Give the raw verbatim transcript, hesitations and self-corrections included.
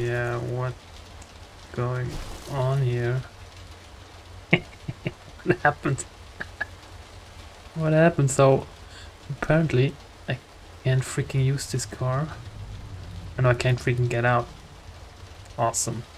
Yeah, what going on here? What happened? What happened? So apparently I can't freaking use this car. And I can't freaking get out. Awesome.